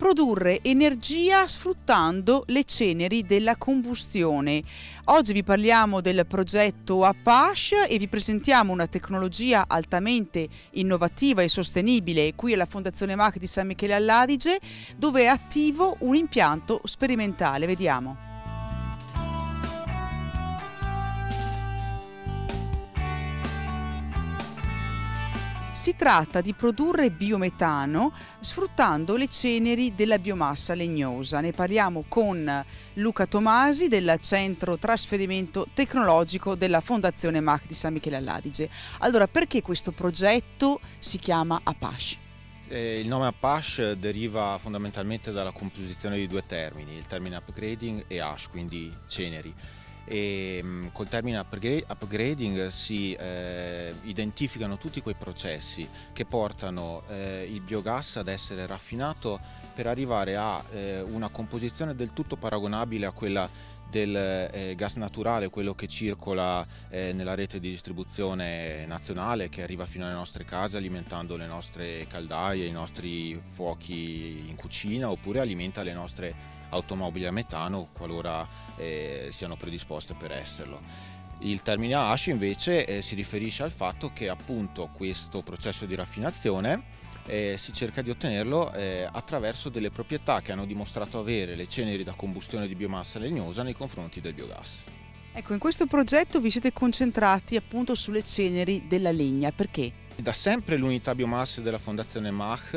produrre energia sfruttando le ceneri della combustione. Oggi vi parliamo del progetto Apache e vi presentiamo una tecnologia altamente innovativa e sostenibile qui alla Fondazione Mach di San Michele all'Adige, dove è attivo un impianto sperimentale. Vediamo. Si tratta di produrre biometano sfruttando le ceneri della biomassa legnosa. Ne parliamo con Luca Tomasi del Centro Trasferimento Tecnologico della Fondazione Mach di San Michele all'Adige. Allora, perché questo progetto si chiama Apache? Il nome Apache deriva fondamentalmente dalla composizione di due termini, il termine upgrading e ash, quindi ceneri. E col termine upgrading si identificano tutti quei processi che portano il biogas ad essere raffinato per arrivare a una composizione del tutto paragonabile a quella del gas naturale, quello che circola nella rete di distribuzione nazionale, che arriva fino alle nostre case alimentando le nostre caldaie, i nostri fuochi in cucina, oppure alimenta le nostre automobili a metano qualora siano predisposte per esserlo. Il termine ash invece si riferisce al fatto che appunto questo processo di raffinazione si cerca di ottenerlo attraverso delle proprietà che hanno dimostrato avere le ceneri da combustione di biomassa legnosa nei confronti del biogas. Ecco, in questo progetto vi siete concentrati appunto sulle ceneri della legna, perché? Da sempre l'unità biomasse della Fondazione Mach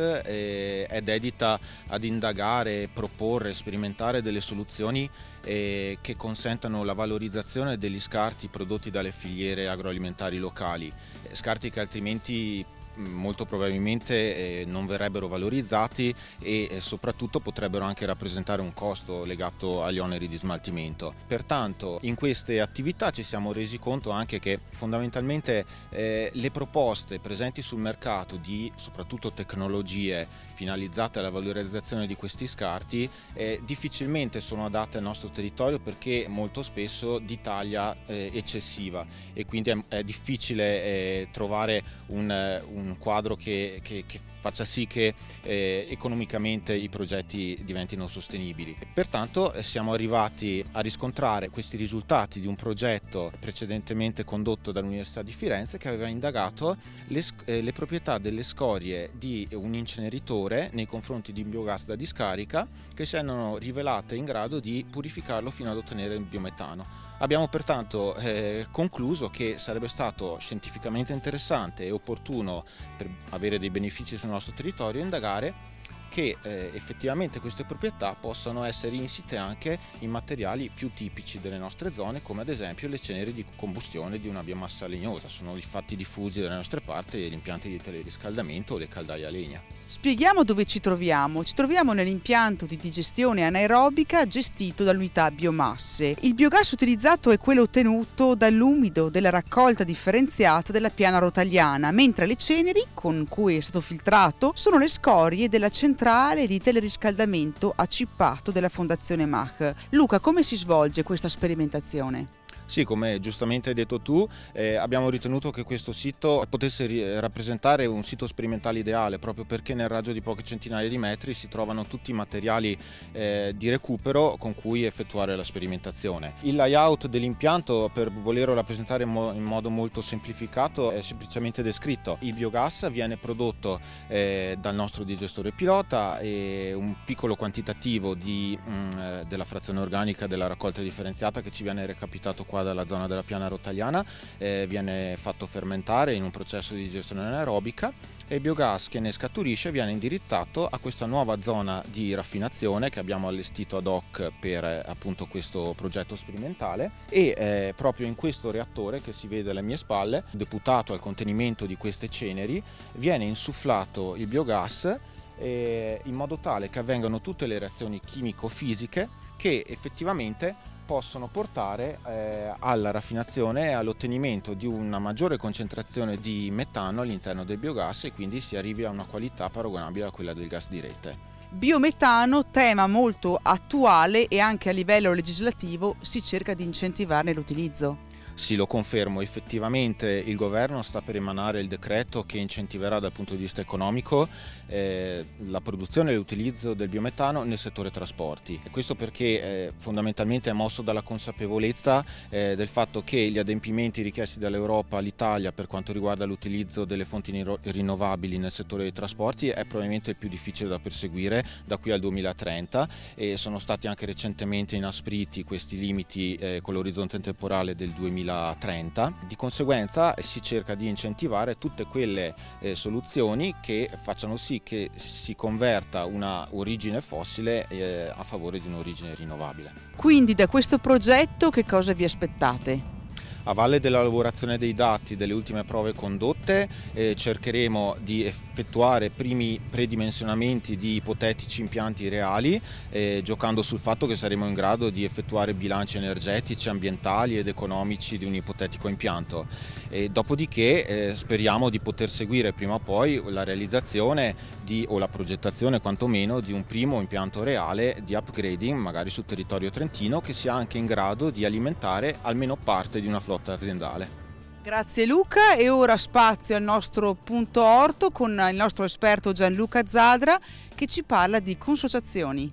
è dedita ad indagare, proporre, sperimentare delle soluzioni che consentano la valorizzazione degli scarti prodotti dalle filiere agroalimentari locali, scarti che altrimenti molto probabilmente non verrebbero valorizzati e soprattutto potrebbero anche rappresentare un costo legato agli oneri di smaltimento. Pertanto in queste attività ci siamo resi conto anche che fondamentalmente le proposte presenti sul mercato di soprattutto tecnologie finalizzate alla valorizzazione di questi scarti difficilmente sono adatte al nostro territorio, perché molto spesso di taglia eccessiva, e quindi è difficile trovare un quadro che faccia sì che economicamente i progetti diventino sostenibili. Pertanto siamo arrivati a riscontrare questi risultati di un progetto precedentemente condotto dall'Università di Firenze, che aveva indagato le proprietà delle scorie di un inceneritore nei confronti di un biogas da discarica, che si erano rivelate in grado di purificarlo fino ad ottenere il biometano. Abbiamo pertanto concluso che sarebbe stato scientificamente interessante e opportuno, per avere dei benefici sul nostro territorio, indagare che effettivamente queste proprietà possano essere insite anche in materiali più tipici delle nostre zone, come ad esempio le ceneri di combustione di una biomassa legnosa. Sono infatti diffusi dalle nostre parti gli impianti di teleriscaldamento o le caldaie a legna. Spieghiamo dove ci troviamo. Ci troviamo nell'impianto di digestione anaerobica gestito dall'unità biomasse. Il biogas utilizzato è quello ottenuto dall'umido della raccolta differenziata della piana rotagliana, mentre le ceneri con cui è stato filtrato sono le scorie della centrale di teleriscaldamento a cippato della Fondazione Mach. Luca, come si svolge questa sperimentazione? Sì, come giustamente hai detto tu, abbiamo ritenuto che questo sito potesse rappresentare un sito sperimentale ideale, proprio perché nel raggio di poche centinaia di metri si trovano tutti i materiali di recupero con cui effettuare la sperimentazione. Il layout dell'impianto, per volerlo rappresentare in modo molto semplificato, è semplicemente descritto. Il biogas viene prodotto dal nostro digestore pilota, e un piccolo quantitativo della frazione organica della raccolta differenziata, che ci viene recapitato qua dalla zona della piana rotagliana, viene fatto fermentare in un processo di digestione anaerobica, e il biogas che ne scaturisce viene indirizzato a questa nuova zona di raffinazione che abbiamo allestito ad hoc per appunto questo progetto sperimentale. E proprio in questo reattore che si vede alle mie spalle, deputato al contenimento di queste ceneri, viene insufflato il biogas in modo tale che avvengano tutte le reazioni chimico-fisiche che effettivamente possono portare alla raffinazione e all'ottenimento di una maggiore concentrazione di metano all'interno del biogas, e quindi si arrivi a una qualità paragonabile a quella del gas di rete. Biometano, tema molto attuale, e anche a livello legislativo si cerca di incentivarne l'utilizzo. Sì, lo confermo, effettivamente il governo sta per emanare il decreto che incentiverà dal punto di vista economico la produzione e l'utilizzo del biometano nel settore trasporti. E questo perché fondamentalmente è mosso dalla consapevolezza del fatto che gli adempimenti richiesti dall'Europa all'Italia per quanto riguarda l'utilizzo delle fonti rinnovabili nel settore dei trasporti è probabilmente il più difficile da perseguire da qui al 2030 e sono stati anche recentemente inaspriti questi limiti con l'orizzonte temporale del 2030. Di conseguenza si cerca di incentivare tutte quelle soluzioni che facciano sì che si converta una origine fossile a favore di un'origine rinnovabile. Quindi da questo progetto che cosa vi aspettate? A valle dell'elaborazione dei dati delle ultime prove condotte cercheremo di effettuare primi predimensionamenti di ipotetici impianti reali, giocando sul fatto che saremo in grado di effettuare bilanci energetici, ambientali ed economici di un ipotetico impianto. Dopodiché speriamo di poter seguire prima o poi la realizzazione o la progettazione quantomeno di un primo impianto reale di upgrading magari sul territorio trentino che sia anche in grado di alimentare almeno parte di una flotta aziendale. Grazie Luca, e ora spazio al nostro punto orto con il nostro esperto Gianluca Zadra che ci parla di consociazioni.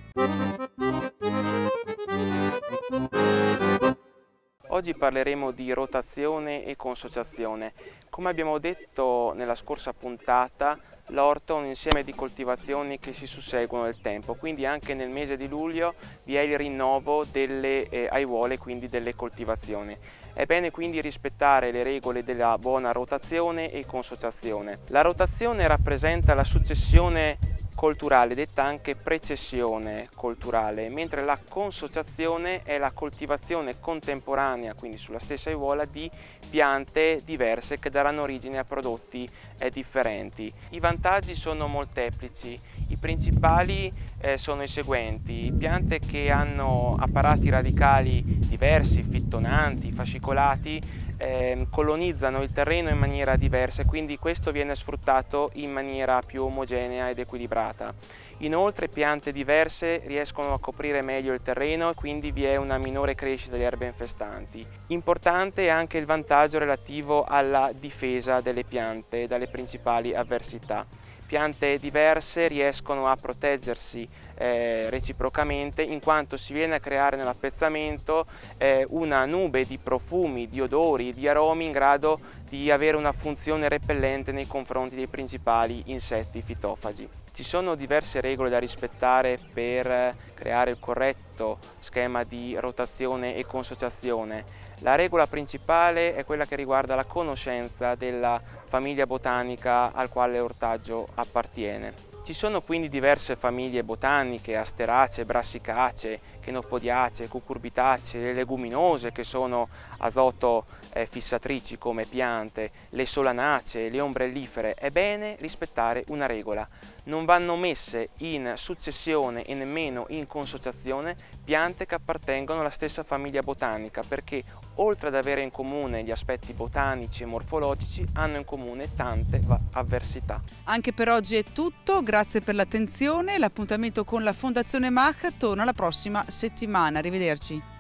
Oggi parleremo di rotazione e consociazione. Come abbiamo detto nella scorsa puntata, l'orto è un insieme di coltivazioni che si susseguono nel tempo, quindi anche nel mese di luglio vi è il rinnovo delle aiuole, quindi delle coltivazioni. È bene quindi rispettare le regole della buona rotazione e consociazione. La rotazione rappresenta la successione colturale, detta anche precessione colturale, mentre la consociazione è la coltivazione contemporanea, quindi sulla stessa aiuola, di piante diverse che daranno origine a prodotti differenti. I vantaggi sono molteplici, i principali sono i seguenti: piante che hanno apparati radicali diversi, fittonanti, fascicolati, colonizzano il terreno in maniera diversa e quindi questo viene sfruttato in maniera più omogenea ed equilibrata. Inoltre piante diverse riescono a coprire meglio il terreno e quindi vi è una minore crescita di erbe infestanti. Importante è anche il vantaggio relativo alla difesa delle piante dalle principali avversità. Piante diverse riescono a proteggersi reciprocamente, in quanto si viene a creare nell'appezzamento una nube di profumi, di odori, di aromi in grado di avere una funzione repellente nei confronti dei principali insetti fitofagi. Ci sono diverse regole da rispettare per creare il corretto schema di rotazione e consociazione. La regola principale è quella che riguarda la conoscenza della famiglia botanica al quale l'ortaggio appartiene. Ci sono quindi diverse famiglie botaniche: Asteracee, Brassicacee, Chenopodiacee, Cucurbitacee, le leguminose che sono azoto fissatrici come piante, le solanacee, le ombrellifere. È bene rispettare una regola: non vanno messe in successione e nemmeno in consociazione piante che appartengono alla stessa famiglia botanica, perché oltre ad avere in comune gli aspetti botanici e morfologici, hanno in comune tante avversità. Anche per oggi è tutto, grazie per l'attenzione. L'appuntamento con la Fondazione Mach torna la prossima settimana. Arrivederci.